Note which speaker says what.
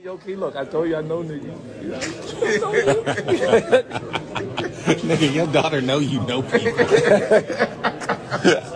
Speaker 1: Yo, Key, look, I told you I know niggas.
Speaker 2: Nigga, your daughter know you know people.